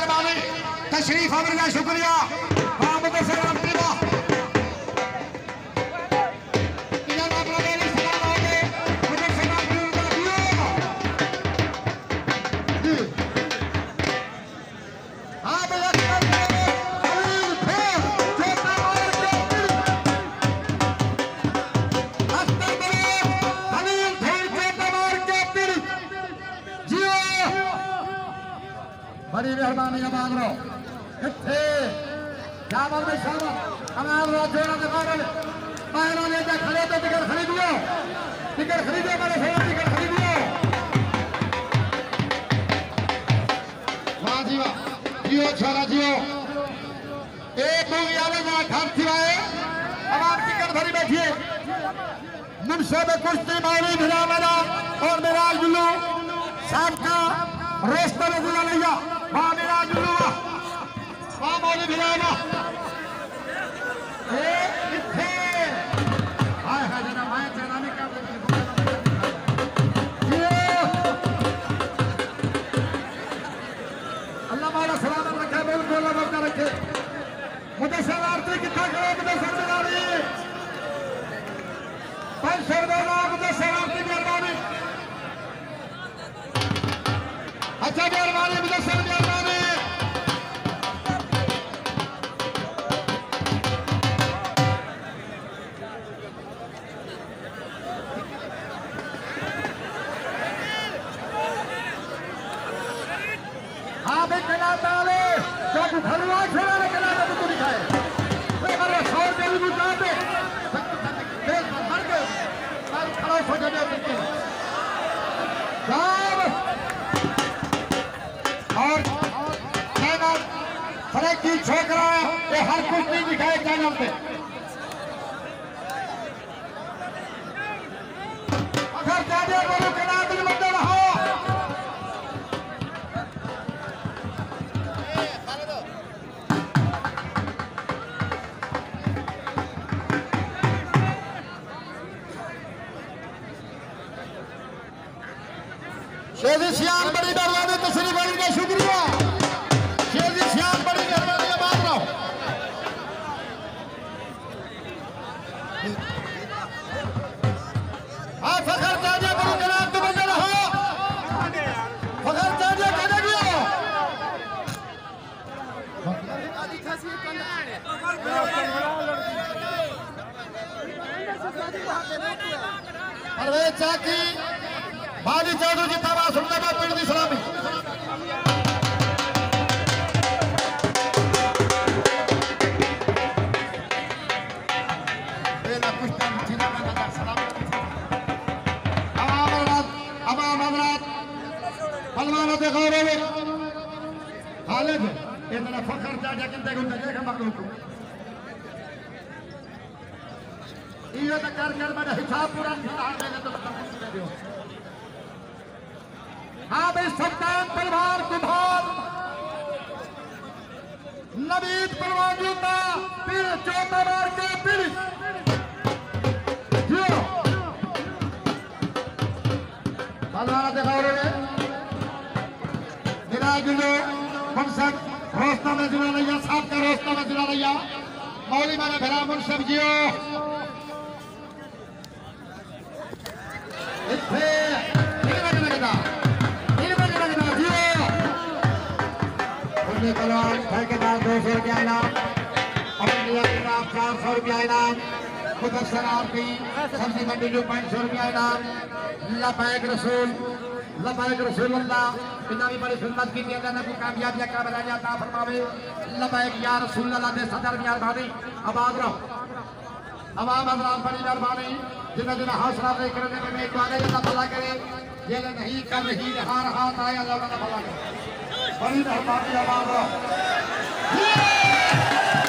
मेहरबानी तशरीफ आवर का शुक्रिया बड़ी मेहरबानी मांग लो इत्थे जामल में शामिल हमारा जोड़ा दिखा रहे पैरों ले जा खड़े तो टिकट खरीदियो मेरे सेना टिकट खरीदियो वाह जी वाह जियो छोरा जियो एक लोग याद ना घर सिवाए हमारा टिकट भरी बैठिए मुनशब कुश्ती मौली भिला मेरा और मेरा जुल्लू साहब का रेस्ता में गुला लिया वाह मेरा जुल्लू वाह मौली भिला अल्लाह मारा सलामत रखे बिल्कुल रखा रखे मुदस्सिर आरती कितना करो मुदस्सिर बिलारी 500 रुपये मुदस्सिर आरती मेहरबानी अच्छा मेहरबानी मुदस्सिर मेहरबानी हाँ भाई कलाता ले जब भरवा छोड़ा ना कलाता तो तू दिखाए तो अगर 100 रुपये भी बुझा दे देश भर के सारे खड़ा हो जाने अपने साहब और चैनल फरेक की छोकरा ये हर कुछ नहीं दिखाए चैनल पे अगर जाने बोलो कलाता भी मत रहो शेजी सियान बड़ी मेहरबानी तशरीफ आने का शुक्रिया शेजी सियान बड़ी मेहरबानी मान रहा हूं हाँ फखर जाने बड़ू करा तुम बंदे रहो फखर जाने कहने गया अरे चाकी बाली चौधरी जी तबा सुनने में पीड़ दी सलामी बेला कुश्ता जिला में नजर सलामी अमाम हजरात पलवानों के गौरव हालिद इतना फखर जाजा किंते गुंडे देखा मखलूक को ये तो कर मैंने हिसाब पूरा निकाल देंगे तो दे दो हाँ भाई सत्तान परिवार कुमार नवीद परिवार जूता फिर चौथा बार के फिर भलवाना देखा रहे मेरा जुलो मुनसब रोस्ता में जुड़ा रहिया साहब का रोस्ता में जुड़ा रहिया मौली माने भरा मुनसब जियो इत्थे कलवान ठेकेदार 200 रुपया इनाम अपने 400 रुपया इनाम मुदस्सिर आरती सब्जी मंडी जो 500 रुपया इनाम लबैक रसूल अल्लाह इनामी बड़ी सुन्नत की अल्लाह ने कामयाबी का बनाया अता फरमावे लबैक या रसूल अल्लाह दे सदर मेहरबानी आबाद रहो अवाम हजरात बड़ी मेहरबानी जिन्हें जिन्हें हौसला दे करने में एक बार अल्लाह भला करे ये नहीं कर रही हार हाथ आए अल्लाह भला करे बड़ी मेहरबानी आवाज